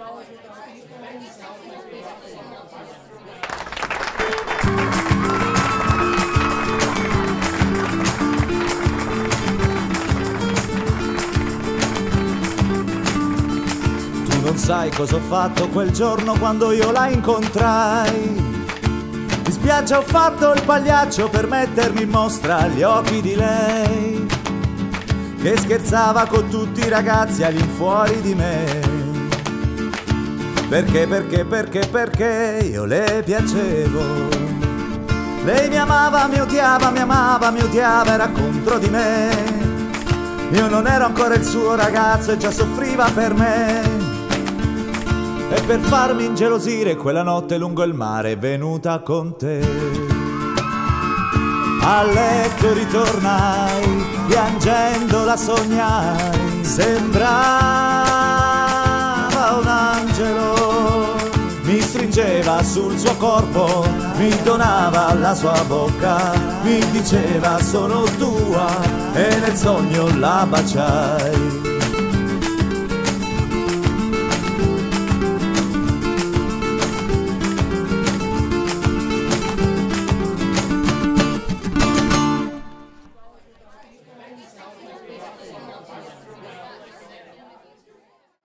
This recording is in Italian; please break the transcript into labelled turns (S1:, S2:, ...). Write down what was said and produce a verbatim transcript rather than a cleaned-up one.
S1: Non sai cosa ho fatto quel giorno quando io la incontrai. In spiaggia ho fatto il pagliaccio per mettermi in mostra agli occhi di lei, che scherzava con tutti i ragazzi all'infuori di me. Perché, perché, perché, perché io le piacevo. Lei mi amava, mi odiava, mi amava, mi odiava, era contro di me. Io non ero ancora il suo ragazzo e già soffriva per me. E per farmi ingelosire quella notte lungo il mare è venuta con te. A letto ritornai, piangendo la sognai, sembrava un angelo. Mi stringeva sul suo corpo, mi donava la sua bocca, mi diceva sono tua e nel sogno la baciai.